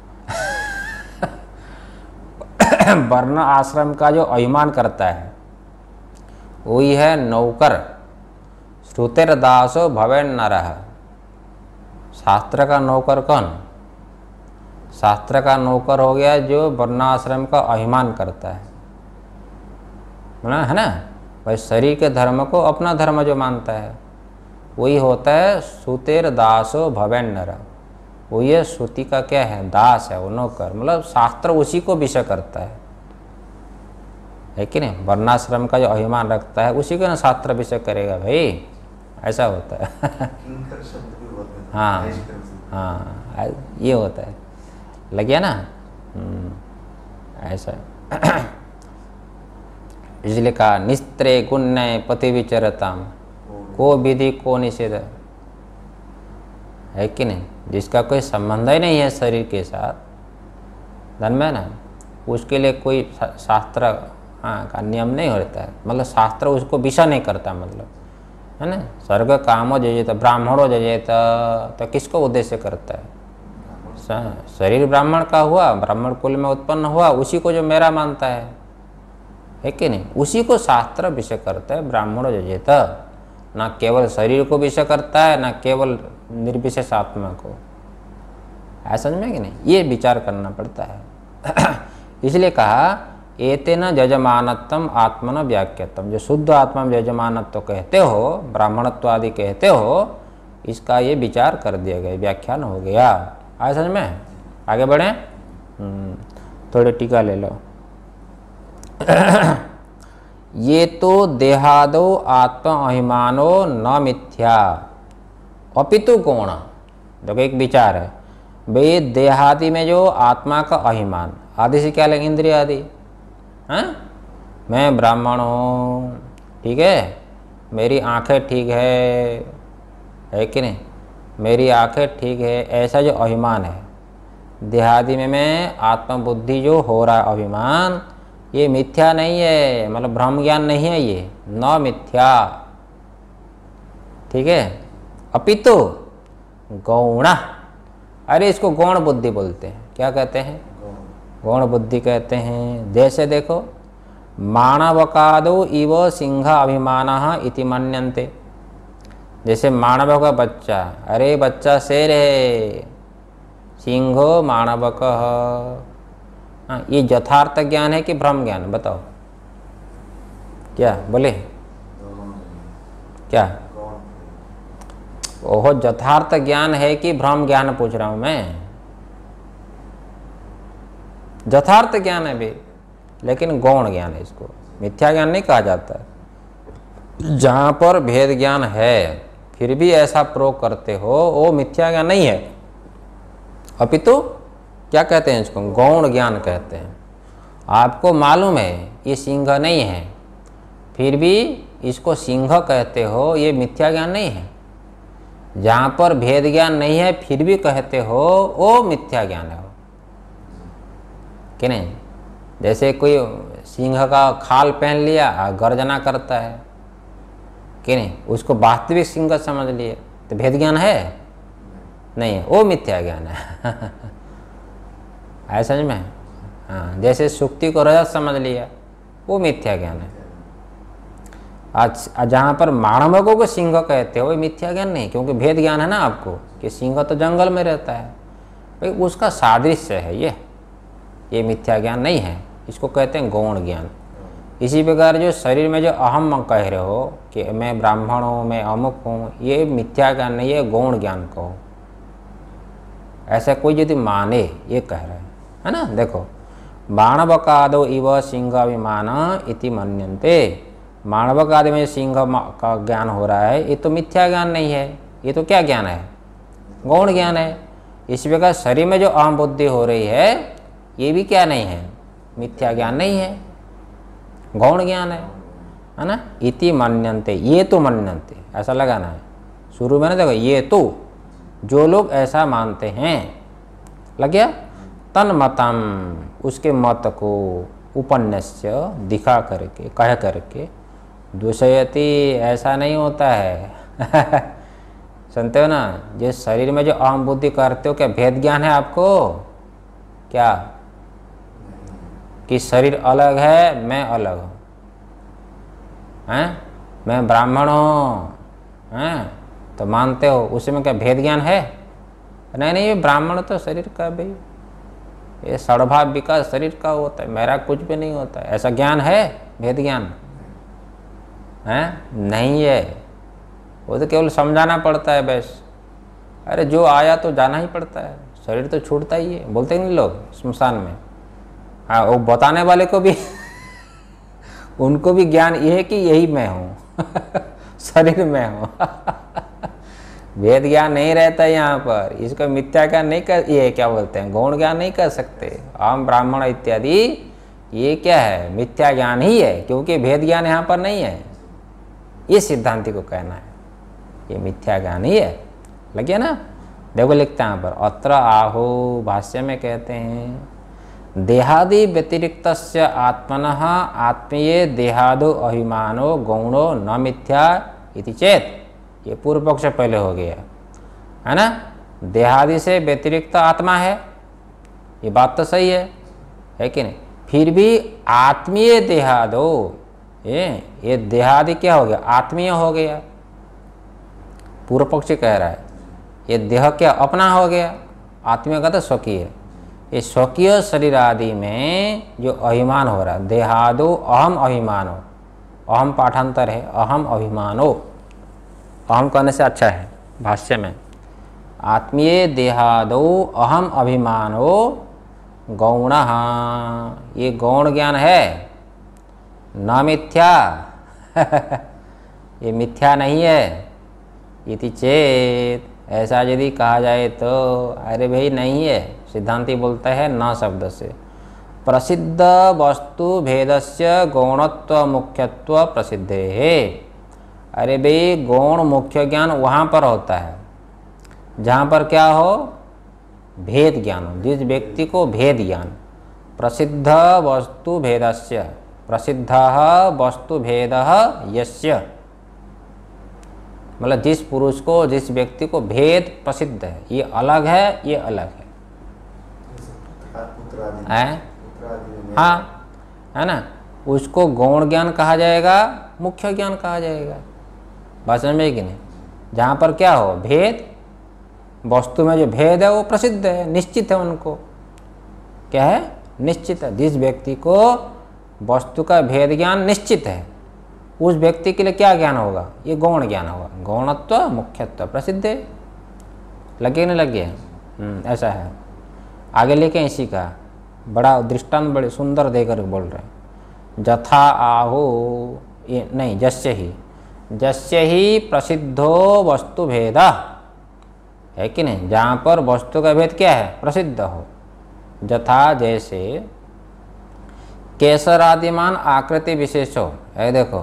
वर्ण आश्रम का जो अभिमान करता है वही है नौकर। श्रुतिर्दासो भवेन नरः। शास्त्र का नौकर कौन? शास्त्र का नौकर हो गया जो वर्णाश्रम का अभिमान करता है ना। भाई शरीर के धर्म को अपना धर्म जो मानता है वही होता है श्रुतिर दासो भवेन नरः। वही है श्रुति का क्या है? दास है, वो नौकर। मतलब शास्त्र उसी को विषय करता है कि नहीं। वर्णाश्रम का जो अभिमान रखता है उसी को ना शास्त्र विषय करेगा भाई। ऐसा होता है किंकर शब्द भी बोलते हैं। हाँ हाँ, ये होता है। लग गया ना? ऐसा इसलिए कहा निस्त्रे गुण्य पति विचरताम को विधि को निषेध, है कि नहीं। जिसका कोई संबंध ही नहीं है शरीर के साथ, धन में ना, उसके लिए कोई शास्त्र का नियम नहीं होता है। मतलब शास्त्र उसको विषय नहीं करता, मतलब, है ना। स्वर्ग कामो जजेत ब्राह्मणों जजेत, तो किसको उद्देश्य करता है? शरीर ब्राह्मण का हुआ, ब्राह्मण कुल में उत्पन्न हुआ, उसी को जो मेरा मानता है कि नहीं, उसी को शास्त्र विषय करता है। ब्राह्मणों जजेत, ना केवल शरीर को विषय करता है, ना केवल निर्विशेष आत्मा को। ऐसा समझ में कि नहीं? ये विचार करना पड़ता है। इसलिए कहा एतेन जजमानत्वम आत्मन व्याख्यातम। जो शुद्ध आत्मा में जजमानत्व कहते हो, ब्राह्मणत्व आदि कहते हो, इसका ये विचार कर दिया गया, व्याख्यान हो गया। आया समझ में? आगे बढ़े। थोड़ी टीका ले लो। ये तो देहादो आत्म अभिमानो न मिथ्या अपितु कोण। देखो एक विचार है भाई, देहादि में जो आत्मा का अभिमान, आदि से क्या लेंगे? इंद्रिय आदि। हाँ, मैं ब्राह्मण हूँ, ठीक है, मेरी आंखें ठीक है कि नहीं, मेरी आंखें ठीक है, ऐसा जो अभिमान है देहादि में, मैं आत्मबुद्धि जो हो रहा है अभिमान, ये मिथ्या नहीं है, मतलब भ्रम ज्ञान नहीं है, ये न मिथ्या। ठीक है। अपितु गौण, अरे इसको गौण बुद्धि बोलते हैं। क्या कहते हैं? गौण बुद्धि कहते हैं। जैसे देखो, मानवकादो इव सिंह अभिमानः इति मन्यन्ते। जैसे मानव का बच्चा, अरे बच्चा शेर है, सिंहो मानवकः। हाँ, ये यथार्थ ज्ञान है कि भ्रम ज्ञान? बताओ, क्या बोले? क्या ओह, यथार्थ ज्ञान है कि भ्रम ज्ञान पूछ रहा हूं मैं। यथार्थ ज्ञान है भी, लेकिन गौण ज्ञान है। इसको मिथ्या ज्ञान नहीं कहा जाता। जहां पर भेद ज्ञान है फिर भी ऐसा प्रयोग करते हो, वो मिथ्या ज्ञान नहीं है, अपितु क्या कहते हैं इसको? गौण ज्ञान कहते हैं। आपको मालूम है ये सिंह नहीं है, फिर भी इसको सिंह कहते हो, ये मिथ्या ज्ञान नहीं है। जहाँ पर भेद ज्ञान नहीं है फिर भी कहते हो, वो मिथ्या ज्ञान है कि नहीं? जैसे कोई सिंह का खाल पहन लिया और गर्जना करता है कि नहीं, उसको वास्तविक सिंह समझ लिए, तो भेद ज्ञान है? नहीं है, वो मिथ्या ज्ञान है। है समझ में? हाँ, जैसे सुक्ति को रजत समझ लिया, वो मिथ्या ज्ञान है। आज जहाँ पर मानवकों को सिंह कहते हो, वो मिथ्या ज्ञान नहीं, क्योंकि भेद ज्ञान है ना आपको कि सिंह तो जंगल में रहता है, भाई उसका सादृश्य है ये मिथ्या ज्ञान नहीं है। इसको कहते हैं गौण ज्ञान। इसी प्रकार जो शरीर में जो अहम कह रहे हो कि मैं ब्राह्मण हूँ, मैं अमुक हूँ, ये मिथ्या ज्ञान नहीं है, गौण ज्ञान कहो। ऐसा कोई यदि माने, ये कह रहे है ना। देखो, मानवकादो इव सिंहाभिमान इति मन्यन्ते। मानवकादि में सिंह का ज्ञान हो रहा है, ये तो मिथ्या ज्ञान नहीं है, ये तो क्या ज्ञान है? गौण ज्ञान है। इसी प्रकार शरीर में जो अहम बुद्धि हो रही है, ये भी क्या नहीं है? मिथ्या ज्ञान नहीं है, गौण ज्ञान है ना। इति मन्यन्ते, ये तो मन्यन्ते ऐसा लगाना है शुरू में ना। देखो, ये तो जो लोग ऐसा मानते हैं, लग गया? तन्मतम, उसके मत को उपन्यास्य दिखा करके, कह करके, दूषयति, ऐसा नहीं होता है। सुनते हो ना, जिस शरीर में जो अहम बुद्धि करते हो, क्या भेद ज्ञान है आपको? क्या कि शरीर अलग है, मैं अलग हूँ, हैं? मैं ब्राह्मण हूँ, हैं? तो मानते हो, उसमें क्या भेद ज्ञान है? नहीं, ये ब्राह्मण तो शरीर का भाई, ये सड़भाव विकास शरीर का होता है, मेरा कुछ भी नहीं होता है, ऐसा ज्ञान है? भेद ज्ञान है? नहीं है, वो तो केवल समझाना पड़ता है बस। अरे जो आया तो जाना ही पड़ता है, शरीर तो छूटता ही है, बोलते नहीं लोग स्मशान में। हाँ, वो बताने वाले को भी उनको भी ज्ञान ये है कि यही मैं हूँ, शरीर में हूँ। भेद ज्ञान नहीं रहता यहाँ पर, इसको मिथ्या ज्ञान नहीं कर, ये क्या बोलते हैं, गौण ज्ञान नहीं कर सकते। हम ब्राह्मण इत्यादि, ये क्या है? मिथ्या ज्ञान ही है, क्योंकि भेद ज्ञान यहाँ पर नहीं है। ये सिद्धांति को कहना है, ये मिथ्या ज्ञान ही है। लगे ना? देखो लिखते हैं यहाँ पर, अत्र आहो, भाष्य में कहते हैं, देहादि व्यतिरिक्तस्य आत्मनः आत्मीय देहादो अभिमानो गौणो न मिथ्या इति चेत। ये पूर्व पक्ष पहले हो गया है ना। देहादि से व्यतिरिक्त आत्मा है, ये बात तो सही है कि नहीं? फिर भी आत्मीय देहादो, ये देहादि क्या हो गया? आत्मीय हो गया। पूर्व पक्षी कह रहा है ये देह क्या अपना हो गया? आत्मीय का तो स्वकीय। ये स्वकीय शरीर आदि में जो अभिमान हो रहा है, देहादो अहम अभिमानो, अहम पाठांतर है, अहम अभिमानो, अहम कहने से अच्छा है भाष्य में, आत्मीय देहादो अहम अभिमानो गौणः, ये गौण ज्ञान है, न मिथ्या। ये मिथ्या नहीं है। इति चेत, ऐसा यदि कहा जाए तो अरे भाई नहीं है, सिद्धांति बोलता है न शब्द से। प्रसिद्ध वस्तु भेदस्य गौणत्व मुख्यत्व प्रसिद्धे है। अरे भाई गौण मुख्य ज्ञान वहाँ पर होता है जहाँ पर क्या हो? भेद ज्ञान हो, जिस व्यक्ति को भेद ज्ञान। प्रसिद्ध वस्तु भेदस्य, प्रसिद्ध वस्तु भेद यस्य, मतलब जिस पुरुष को, जिस व्यक्ति को भेद प्रसिद्ध है, ये अलग है, ये अलग है, पुत्र आदि हैं? पुत्र आदि में हाँ, है ना, उसको गौण ज्ञान कहा जाएगा, मुख्य ज्ञान कहा जाएगा। बात समझ में कि नहीं? जहाँ पर क्या हो, भेद, वस्तु में जो भेद है वो प्रसिद्ध है, निश्चित है, उनको क्या है, निश्चित है। जिस व्यक्ति को वस्तु का भेद ज्ञान निश्चित है, उस व्यक्ति के लिए क्या ज्ञान होगा, ये गौण ज्ञान होगा। गौणत्व मुख्यत्व प्रसिद्ध है। लगे नहीं लगे? ऐसा है। आगे लेके इसी का बड़ा दृष्टांत बड़े सुंदर देकर बोल रहे हैं। जथा आहु, ये नहीं, जस्य ही प्रसिद्धो वस्तु भेदा, है कि नहीं? जहाँ पर वस्तु का भेद क्या है, प्रसिद्ध हो। जथा जैसे केसर आदिमान आकृति विशेष हो, है देखो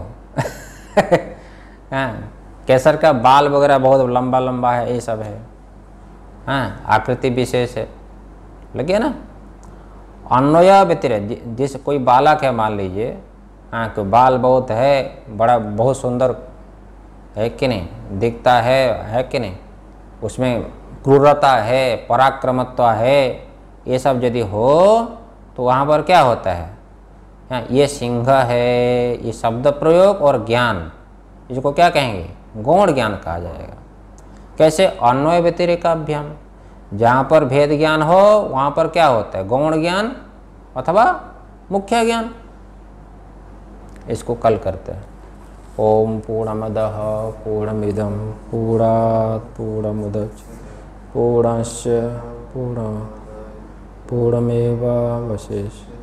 हाँ, केसर का बाल वगैरह बहुत लंबा लंबा है, ये सब है, हाँ, आकृति विशेष है, लगे ना। अन्वय व्यतिरेक, जैसे कोई बालक है मान लीजिए, हाँ, कोई बाल बहुत है, बड़ा बहुत सुंदर है कि नहीं, दिखता है कि नहीं, उसमें क्रूरता है, पराक्रमत्व है, ये सब यदि हो तो वहाँ पर क्या होता है, हाँ, ये सिंह है, ये शब्द प्रयोग और ज्ञान, इसको क्या कहेंगे, गौण ज्ञान कहा जाएगा। कैसे? अन्वय व्यतिरेकाभ्याम, जहाँ पर भेद ज्ञान हो वहाँ पर क्या होता है, गौण ज्ञान अथवा मुख्य ज्ञान। इसको कल करते हैं। ओम पूर्णमदः पूर्णमिदं पूर्णात् पूर्णमुदच्यते पूर्णस्य पूर्णमेवावशिष्यते।